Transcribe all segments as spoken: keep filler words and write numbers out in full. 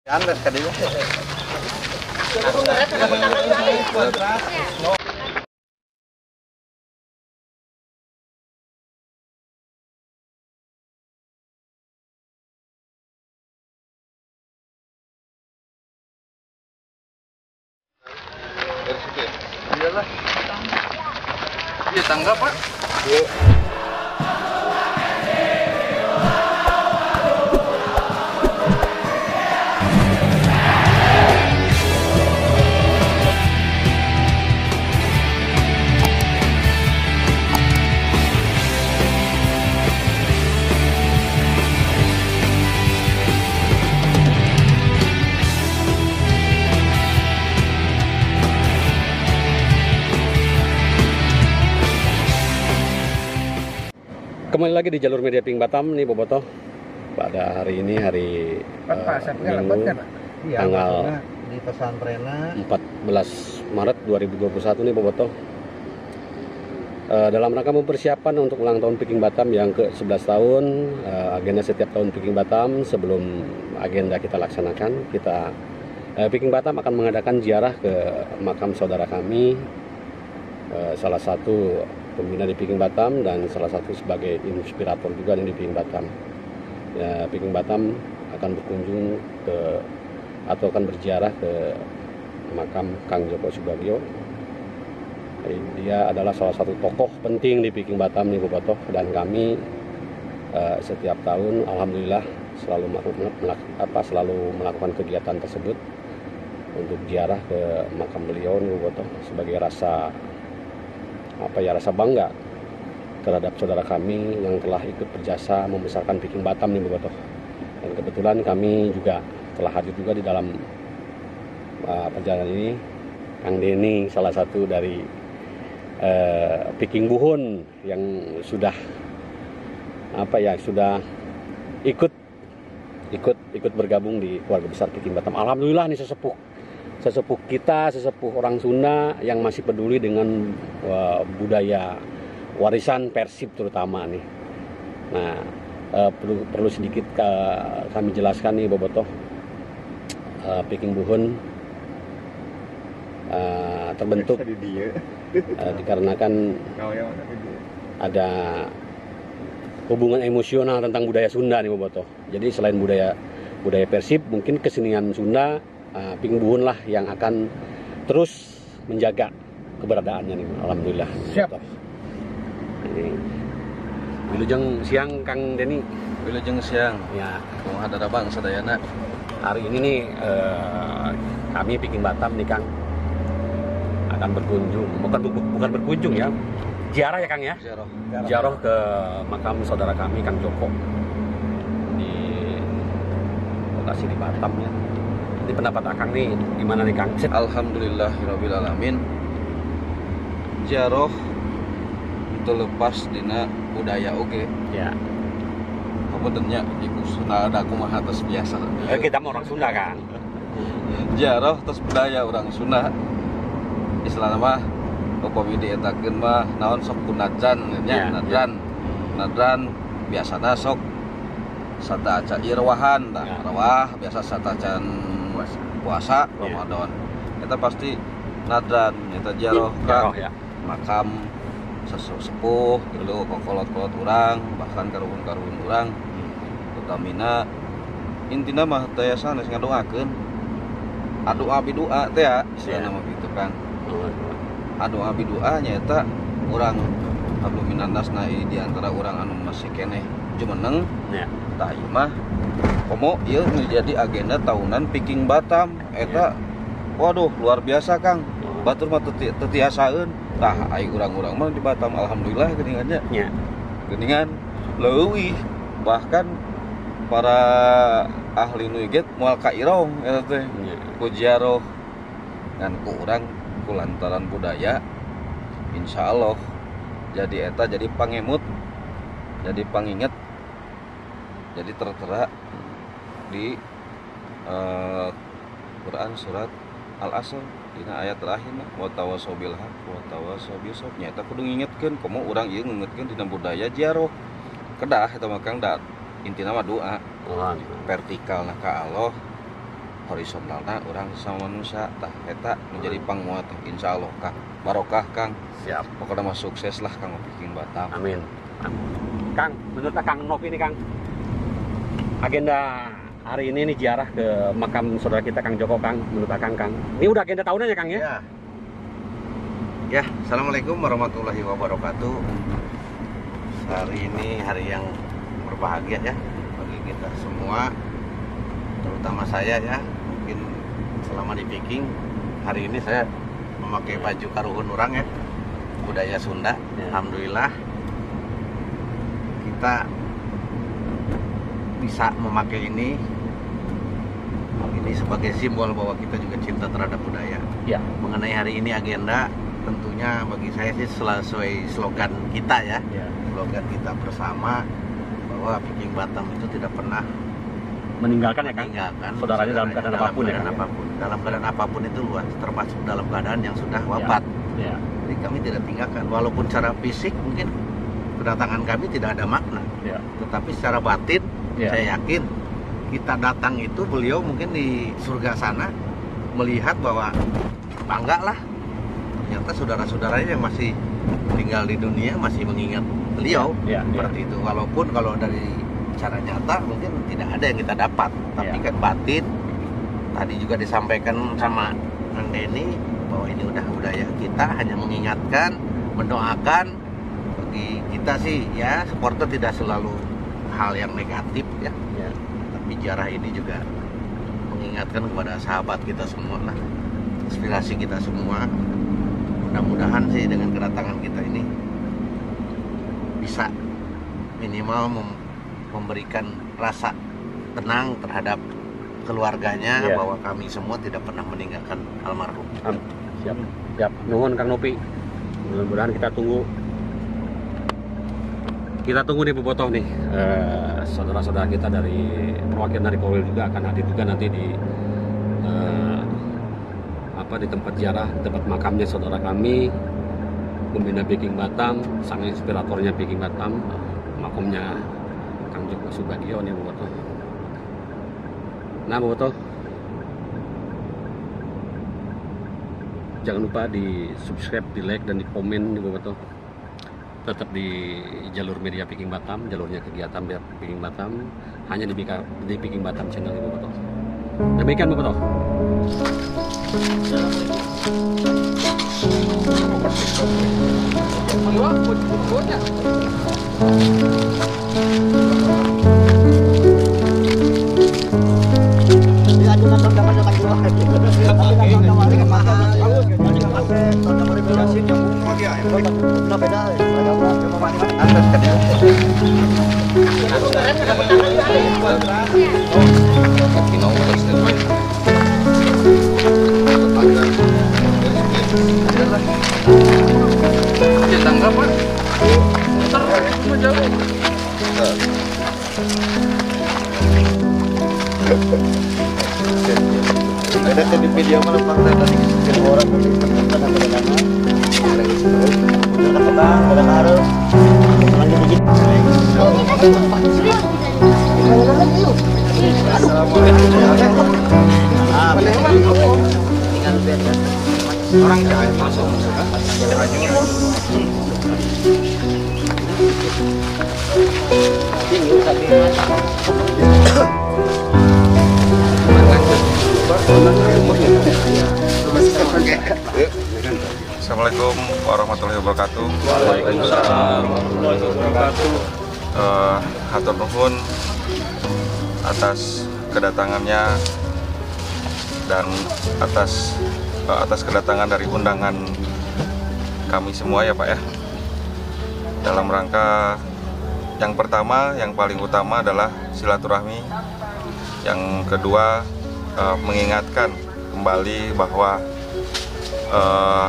Andes ka dito. Iyalah. Iya tangga, Pak. Iya. Kembali lagi di jalur media Pink Batam nih Bobotoh. Pada hari ini hari Kan Pak, saya punya lambat kan, Pak? Iya, tanggal di pesantrennya empat belas Maret dua ribu dua puluh satu nih Bobotoh. Uh, dalam rangka mempersiapkan untuk ulang tahun Pink Batam yang ke sebelas tahun, uh, agenda setiap tahun Pink Batam sebelum agenda kita laksanakan, kita uh, Pink Batam akan mengadakan ziarah ke makam saudara kami, uh, salah satu pembina di Pink Batam dan salah satu sebagai inspirator juga di Pink Batam. Ya, Pink Batam akan berkunjung ke atau akan berziarah ke makam Kang Joko Subagio. Dia adalah salah satu tokoh penting di Pink Batam nih Bobotoh, dan kami uh, setiap tahun alhamdulillah selalu melakukan, apa, selalu melakukan kegiatan tersebut untuk ziarah ke makam beliau nih Bobotoh sebagai rasa apa ya rasa bangga terhadap saudara kami yang telah ikut berjasa membesarkan Pink Batam nih Bobotoh. Dan kebetulan kami juga telah hadir juga di dalam uh, perjalanan ini. Kang Denny salah satu dari uh, Pink Buhun yang sudah apa ya sudah ikut ikut ikut bergabung di keluarga besar Pink Batam. Alhamdulillah nih sesepuh sesepuh kita, sesepuh orang Sunda yang masih peduli dengan uh, budaya warisan Persib terutama nih. Nah, uh, perlu perlu sedikit uh, kami jelaskan nih Bobotoh. Uh, Pink Buhun uh, terbentuk uh, dikarenakan ada hubungan emosional tentang budaya Sunda nih Bobotoh. Jadi selain budaya budaya Persib, mungkin kesenian Sunda, Uh, Pink Buhun lah yang akan terus menjaga keberadaannya nih, alhamdulillah. Siap. Ini wilujeng siang Kang Denny. Wilujeng siang. Ya, Kumaha ada bang sadayana. hari ini nih uh, kami Pink Batam nih Kang akan berkunjung, bukan bukan berkunjung ya, ziarah ya Kang ya. Ziarah. Ziarah ke makam saudara kami Kang Joko di lokasi di Batam ya. Ini pendapat Akang nih gimana nih Kang? Alhamdulillahirabbil alamin. Ziarah itu lepas dina budaya oge. Ya. Kamudiannya di kusuna ada kumaha tos biasa. Eh, kita mau orang Sunda kan. Ziarah tos budaya orang Sunda. Istilahna mah upami dietakeun mah naon sok kunadran nya, Ya, nadran. Nadran biasana sok sata acan irwahan tah, Ya. rawah biasa sata acan Puasa. puasa Ya. Ramadan. Kita pasti nadran, kita ziarah Ziarah ka ya. makam sesepuh gitu, kokolot-kolot urang, bahkan karuhun-karuhun urang. Utamina intina mah teh sanes ngadoakeun. Adu abi doa teh ya, istilahna mah gitu kan. Adu abi doa nyaeta urang adu minannasna di antara urang anu masih keneh jumeneng. Ya. Tah ieu mah komo ieu menjadi agenda tahunan Pink Batam eta. Waduh luar biasa Kang. Batur mah teu tiasaeun. Tah ai urang-urang mah di Batam alhamdulillah geuningannya. Ya. Geuningan leuwih, bahkan para ahli nu get moal ka irong eta teh. Ya. Ku ziarah dan ku urang ku lantaran budaya insyaallah jadi eta jadi pangemut, jadi panginget, jadi tertera di uh, Quran surat Al-Asr dina ayat terakhir mah wa tawassaw bil haq wa tawassaw bis sabr nya eta kudu ngingetkeun komo urang ieu ngingetkeun dina budaya ziarah kedah eta mah Kang da intina mah doa Oh, vertikal nah ka Allah horizontalna orang sama manusia tah eta menjadi panguat insya Allah Kang barokah Kang Siap. pokoknya mah sukses lah Kang Viking Batam. Amin. Kang, menurut Kang Novi ini Kang, agenda hari ini nih ziarah ke makam saudara kita Kang Joko Kang, menurut Kang Kang. Ini udah agenda tahunan ya Kang ya? Ya. Ya, Assalamualaikum warahmatullahi wabarakatuh. Hari ini hari yang berbahagia ya bagi kita semua, terutama saya ya. Mungkin selama di Viking hari ini saya memakai baju karuhun orang ya, budaya Sunda. Ya. Alhamdulillah kita bisa memakai ini ini sebagai simbol bahwa kita juga cinta terhadap budaya. Ya. Mengenai hari ini agenda, tentunya bagi saya sih sesuai slogan kita ya, Ya. slogan kita bersama bahwa Viking Batam itu tidak pernah Meninggalkan ya Kang? meninggalkan Saudaranya dalam keadaan dalam apapun ya, keadaan Kang, ya? apapun. Dalam keadaan apapun itu luas, termasuk dalam keadaan yang sudah wafat. Ya. Jadi kami tidak tinggalkan, walaupun secara fisik mungkin kedatangan kami tidak ada makna, Ya. tetapi secara batin Ya. saya yakin kita datang itu beliau mungkin di surga sana melihat bahwa bangga lah ternyata saudara-saudaranya yang masih tinggal di dunia masih mengingat beliau. Ya. Ya. Seperti itu, walaupun kalau dari cara nyata mungkin tidak ada yang kita dapat, tapi Ya. kan batin tadi juga disampaikan sama Kang Denny bahwa ini udah budaya kita, hanya mengingatkan, mendoakan. Bagi kita sih ya supporter tidak selalu hal yang negatif ya, Ya. tapi ziarah ini juga mengingatkan kepada sahabat kita semua lah, inspirasi kita semua. Mudah-mudahan sih dengan kedatangan kita ini bisa minimal mem- memberikan rasa tenang terhadap keluarganya, Ya. bahwa kami semua tidak pernah meninggalkan almarhum. Am. Siap. Siap. Nuhun Kang Novi. Mudah-mudahan kita tunggu kita tunggu nih Bobotoh nih, eh, saudara-saudara kita dari perwakilan dari Polri juga akan hadir juga nanti di eh, apa di tempat ziarah, tempat makamnya saudara kami, pembina Viking Batam, sang inspiratornya Viking Batam, makamnya Kang Joko Subagio nih Bobotoh. Nah Bobotoh, jangan lupa di subscribe, di like dan di komen nih Bobotoh. Tetap di jalur media Viking Batam, jalurnya kegiatan Viking Batam, hanya di, Bika, di Viking Batam channel ini Bobotoh. Demikian Bobotoh. Tangga Pak. Ntar cuma jauh. Ada di video mana Pak tadi kedua orang tadi ada pada nama. Ada petang, ada harus. Lagi bikin. Assalamualaikum. Ah, tinggal biasa. Orang jangan masuk. Assalamualaikum warahmatullahi wabarakatuh. Waalaikumsalam warahmatullahi wabarakatuh. Uh, hatur nuhun atas kedatangannya dan atas uh, atas kedatangan dari undangan kami semua ya Pak ya. Dalam rangka yang pertama, yang paling utama adalah silaturahmi. Yang kedua, uh, mengingatkan kembali bahwa uh,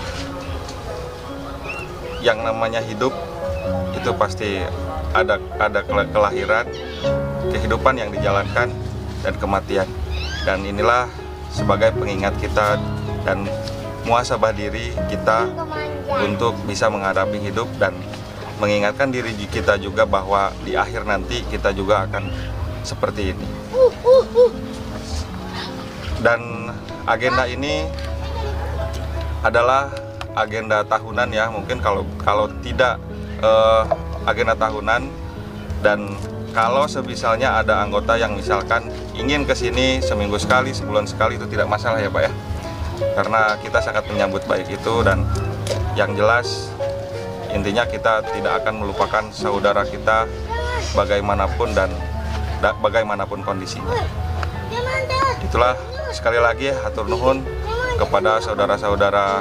yang namanya hidup itu pasti ada ada kelahiran, kehidupan yang dijalankan, dan kematian. Dan inilah sebagai pengingat kita dan muhasabah diri kita untuk bisa menghadapi hidup dan mengingatkan diri kita juga bahwa di akhir nanti kita juga akan seperti ini. Dan agenda ini adalah agenda tahunan ya, mungkin kalau kalau tidak eh, agenda tahunan, dan kalau semisalnya ada anggota yang misalkan ingin ke sini seminggu sekali, sebulan sekali, itu tidak masalah ya Pak ya, karena kita sangat menyambut baik itu. Dan yang jelas intinya kita tidak akan melupakan saudara kita bagaimanapun dan da, bagaimanapun kondisinya. Itulah sekali lagi hatur nuhun kepada saudara-saudara,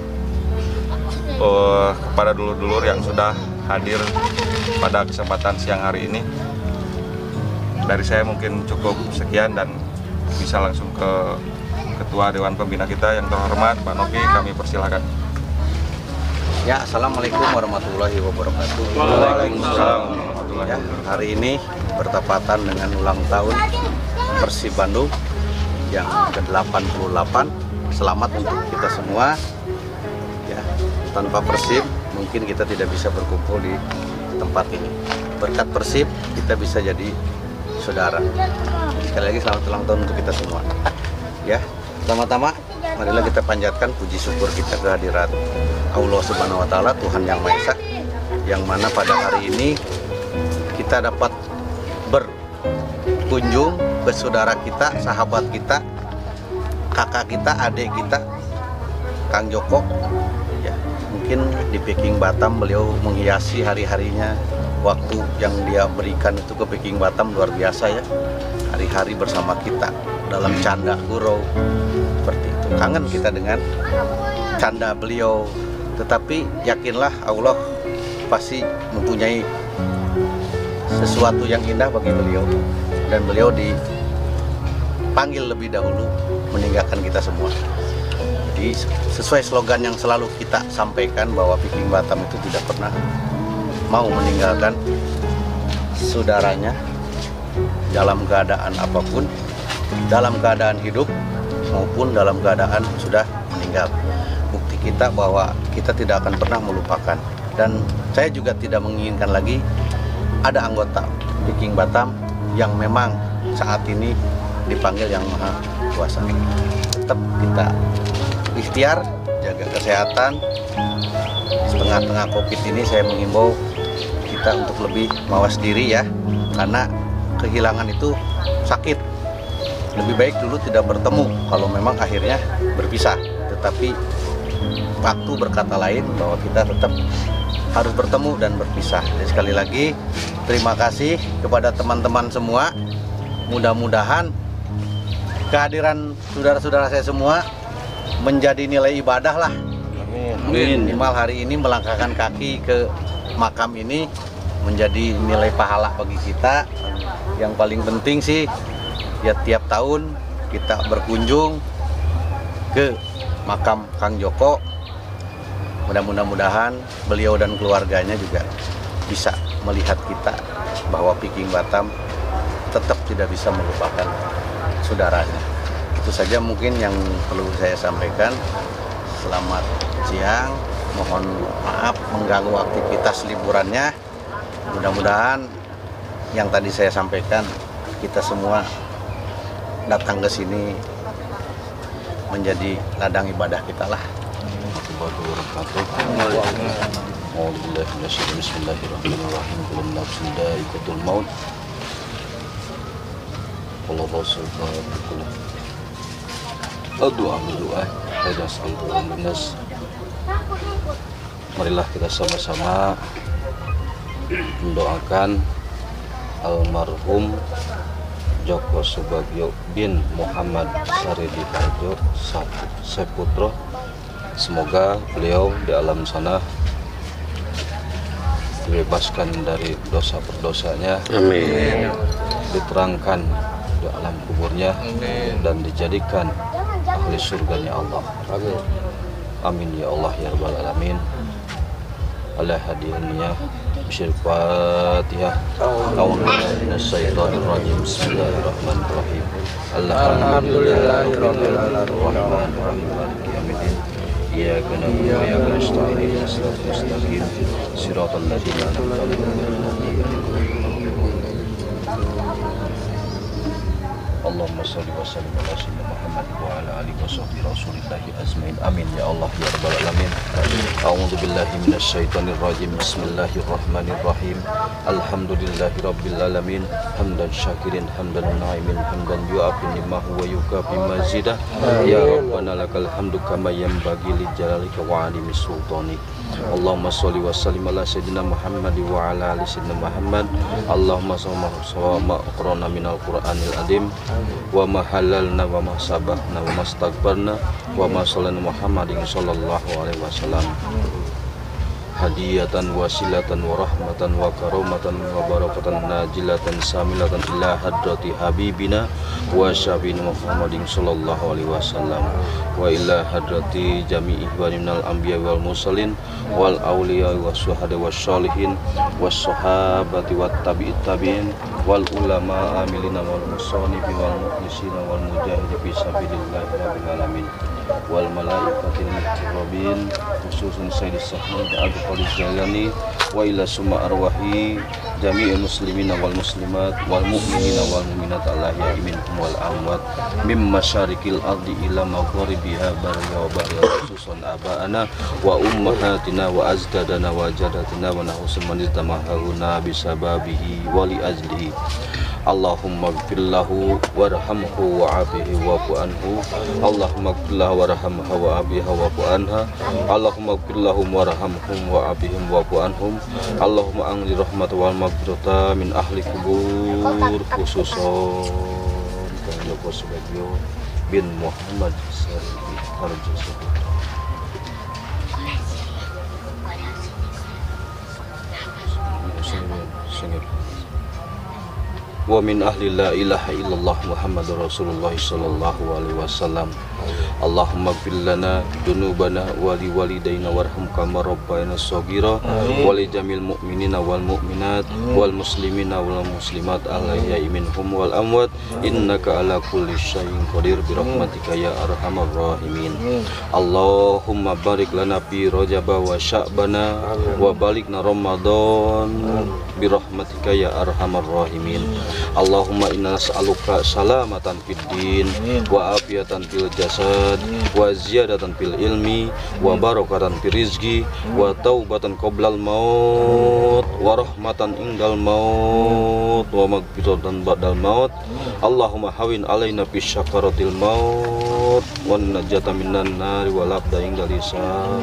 uh, kepada dulur-dulur yang sudah hadir pada kesempatan siang hari ini. Dari saya mungkin cukup sekian, dan bisa langsung ke Ketua Dewan Pembina kita yang terhormat Pak Novi, kami persilakan. Ya, assalamualaikum warahmatullahi wabarakatuh. Waalaikumsalam warahmatullahi Ya, wabarakatuh. hari ini bertepatan dengan ulang tahun Persib Bandung yang ke delapan puluh delapan. Selamat untuk kita semua. Ya, tanpa Persib mungkin kita tidak bisa berkumpul di tempat ini. Berkat Persib kita bisa jadi saudara. Sekali lagi selamat ulang tahun untuk kita semua. Ya, pertama-tama marilah kita panjatkan puji syukur kita kehadirat Allah Subhanahu wa taala, Tuhan Yang Maha Esa, yang mana pada hari ini kita dapat berkunjung ke saudara kita, sahabat kita, kakak kita, adik kita, Kang Joko. Ya, mungkin di Peking Batam beliau menghiasi hari-harinya. Waktu yang dia berikan itu ke Peking Batam luar biasa ya. Hari-hari bersama kita dalam canda gurau seperti itu. Kangen kita dengan canda beliau. Tetapi yakinlah Allah pasti mempunyai sesuatu yang indah bagi beliau, dan beliau dipanggil lebih dahulu meninggalkan kita semua. Jadi sesuai slogan yang selalu kita sampaikan bahwa Peking Batam itu tidak pernah mau meninggalkan saudaranya dalam keadaan apapun, dalam keadaan hidup maupun dalam keadaan sudah meninggal. Bukti kita bahwa kita tidak akan pernah melupakan. Dan saya juga tidak menginginkan lagi ada anggota Peking Batam yang memang saat ini dipanggil Yang Maha Kuasa. Tetap kita ikhtiar, jaga kesehatan. Di tengah-tengah Covid ini saya menghimbau kita untuk lebih mawas diri ya, karena kehilangan itu sakit. Lebih baik dulu tidak bertemu kalau memang akhirnya berpisah. Tetapi waktu berkata lain bahwa kita tetap harus bertemu dan berpisah. Jadi sekali lagi terima kasih kepada teman-teman semua. Mudah-mudahan kehadiran saudara-saudara saya semua menjadi nilai ibadah lah. Amin. Minimal hari ini melangkahkan kaki ke makam ini menjadi nilai pahala bagi kita. Yang paling penting sih ya tiap tahun kita berkunjung ke makam Kang Joko. Mudah-mudahan beliau dan keluarganya juga bisa melihat kita bahwa Peking Batam tetap tidak bisa melupakan saudaranya. Itu saja mungkin yang perlu saya sampaikan. Selamat siang, mohon maaf mengganggu aktivitas liburannya. Mudah-mudahan yang tadi saya sampaikan kita semua datang ke sini menjadi ladang ibadah kita lah. Bismillahirrahmanirrahim. Kullu nafsin dha'iqatul maut. Qul rasul qul doa berdoa pada seluruh nas. Marilah kita sama-sama mendoakan almarhum Joko Subagio bin Muhammad Saridi Harjo Seputro. Semoga beliau di alam sana dibebaskan dari dosa berdosanya. Amin. Diterangkan di alam kuburnya. Amin. Dan dijadikan ahli surganya Allah. Amin. Amin ya Allah ya rabbal alamin. Ala hadiahnya Bismillahirrahmanirrahim. A'udzubillahi minasyaitonir rajim. Bismillahirrahmanirrahim. Alhamdulillahirabbil alamin. Maliki yaumiddin. Iyyaka na'budu wa iyyaka nasta'in. Ihdinas siratal mustaqim. Shiratal ladzina an'amta 'alaihim ghairil maghdubi 'alaihim. Allahumma sholli wa sallim ala sayyidina Muhammad wa ala alihi wa sahbihi rasulillahi azmain. Amin ya Allah ya rabbal alamin. A'udzu billahi minasyaitonir rajim. Bismillahirrahmanirrahim. Alhamdulillahi rabbil alamin. Hamdan syakirin, hamdan na'imin, hamdan yu'afin ni'mahu wa yukafi mazidah. Ya Rabbana lakal hamdu kama yanbaghi li jalalika wa 'azimi sultanik. Allahumma sholli wa sallim ala sayyidina Muhammad wa ala ali sayyidina Muhammad. Allahumma sholli ma aqrana minal qur'anil adim wa ma halalna wa ma sabahna wa ma astaghfarna wa ma sallana Muhammadin sallallahu alaihi wasallam hadiyatan wasilatan wa rahmatan wa karamatan wa barakatan najilatan samilatan ila hadrati habibina wa syafiina Muhammadin sallallahu alaihi wasallam wa ila hadrati jami'i minal anbiya wal mursalin wal awliya was syuhada was sholihin was sahabati wat tabi'it tabi'in wal ulama amilina wal musanifi wal mukhlisina wal mujahidi fi sabilillahi rabbil alamin wal malaikatil muqarrabin khususun sayyidis sahih Abdul Qadir Jailani wa ila summa arwahi jami'il muslimina wal muslimat wal mu'minina wal mu'minat al-ahya'i minhum wal amwat mim masyarikil ardi ila magharibiha barya wa barya khususan aba'ana wa ummahatina wa azdadana wa jadatina wa nahusul maniztamahuna bisababihi wa li ajlihi. Allahumma gfirlahu warhamhu wa'afihi wa'fu anhu. Allahumma gfirlahu warhamhu wa'afihi wa'fu anha. Allahumma gfirlahum warhamhum wa'afihim wa'fu anhum. Allahumma anzil rahmat wal maghfirata min ahli kubur khususon Kanjoko Subagio bin Muhammad Sarif Harjasa wa min ahli la ilaha illallah Muhammadur Rasulullah sallallahu alaihi wasallam. Allahumma ighfir lana dunubana wa li walidayna warham kama rabbayana shaghira wa li jamil mu'minina wal mu'minat wal muslimina wal muslimat alayya minhum wal amwat innaka ala kulli syai'in qadir bi rahmatika ya arhamar rahimin. Allahumma barik lana fi Rajab wa Sya'bana wa balikna Ramadan bi rahmatika ya arhamar rahimin. Allahumma inna nas'aluka salamatan fid din wa afiyatan fil jasad wa ziyadatan fil ilmi wa barakatan fil rizqi wa taubatan qoblal maut wa rahmatan indal maut wa maghfiratan ba'dal maut. Allahumma hawin alaina fi syakaratil maut wa najata minan nari wa labda indal hisab.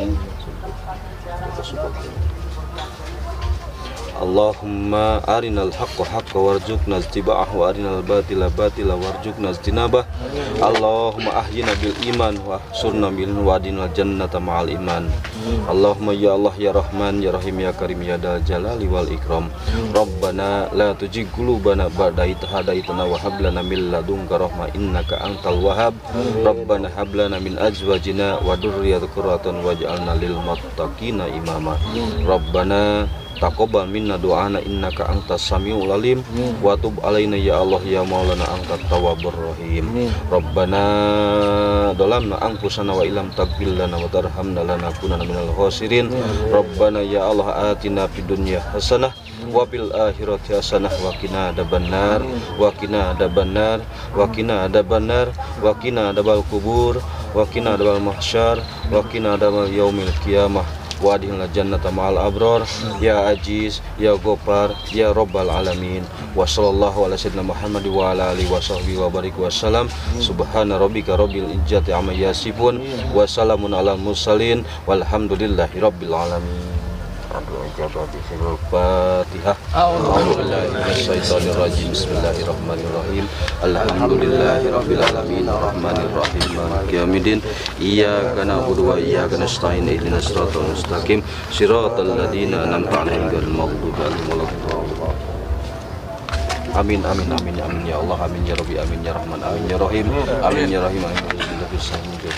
Allahumma arinal haqqa haqqa warzuqna ittiba'ahu wa arinal batila batila warzuqna ijtinabah. Allahumma ahyina bil iman wa ahsurna bil wadinal jannata ma'al iman. Allahumma ya Allah ya Rahman ya Rahim ya Karim ya dal jalali wal ikram. Rabbana la tuzigh qulubana ba'da idh hadaitana wa hab lana min ladunka rahmah innaka antal wahhab. Rabbana hab lana min azwajina wa dhurriyyatina qurratan waj'alna lil muttaqina imama. Rabbana taqabbal minna du'ana innaka antas samiul alim wa tub alaina ya Allah ya maulana antat tawwabur rahim. Rabbana dalamna anfusana wa illam taghfir lana wa tarhamna lanakunanna minal khasirin. Rabbana ya Allah atina fid dunya hasanah wa fil akhirati hasanah wa qina adzabannar wa qina adzabannar wa qina adzabannar wa qina adzabal kubur wa qina adzabal mahsyar wa qina adzabal yaumil qiyamah wa adkhilna jannata ma'al abrar ya aziz ya ghafar ya rabbal alamin. Wa sallallahu ala sayyidina Muhammad wa ala alihi wa sahbihi wa barik wa salam. Subhana rabbika rabbil izzati amma yasifun wa salamun alal mursalin walhamdulillahi rabbil alamin. Al-Fatihah. Bismillahirrahmanirrahim. Alhamdulillahirabbil alamin arrahmanir rahim maliki yaumiddin. Iyyaka na'budu wa iyyaka nasta'in ihdinas siratal mustaqim siratal ladzina an'amta 'alaihim ghairil maghdubi 'alaihim waladdallin. Amin amin amin amin ya Allah amin ya Rabbi amin ya Rahman amin ya Rahim amin ya Rahim amin ya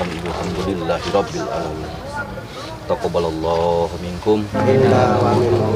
Alhamdulillahirabbil alamin. Taqabbalallahu minkum.